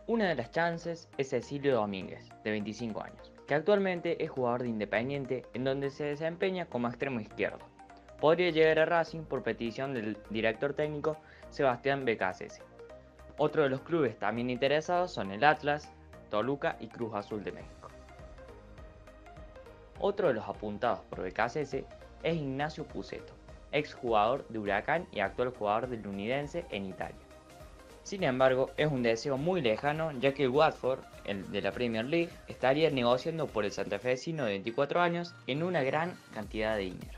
Una de las chances es Cecilio Domínguez, de 25 años, que actualmente es jugador de Independiente en donde se desempeña como extremo izquierdo. Podría llegar a Racing por petición del director técnico Sebastián Becasese. Otro de los clubes también interesados son el Atlas, Toluca y Cruz Azul de México. Otro de los apuntados por Becasese es Ignacio Pusetto, exjugador de Huracán y actual jugador del Unidense en Italia. Sin embargo, es un deseo muy lejano ya que el Watford, el de la Premier League, estaría negociando por el santafesino de 24 años en una gran cantidad de dinero.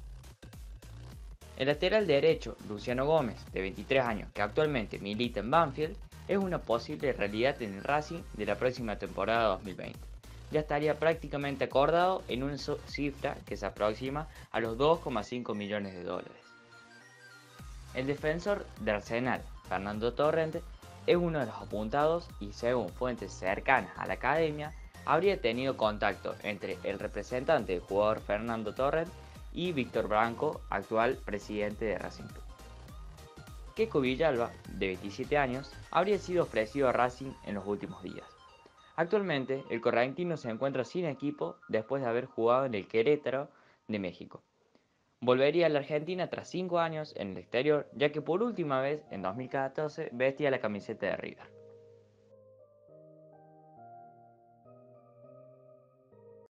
El lateral derecho, Luciano Gómez, de 23 años, que actualmente milita en Banfield, es una posible realidad en el Racing de la próxima temporada 2020. Ya estaría prácticamente acordado en una cifra que se aproxima a los 2,5 millones de dólares. El defensor de Arsenal, Fernando Torrente, es uno de los apuntados y según fuentes cercanas a la academia, habría tenido contacto entre el representante del jugador Fernando Torrent y Víctor Branco, actual presidente de Racing Club. Keco Villalba, de 27 años, habría sido ofrecido a Racing en los últimos días. Actualmente, el correntino se encuentra sin equipo después de haber jugado en el Querétaro de México. Volvería a la Argentina tras 5 años en el exterior, ya que por última vez, en 2014, vestía la camiseta de River.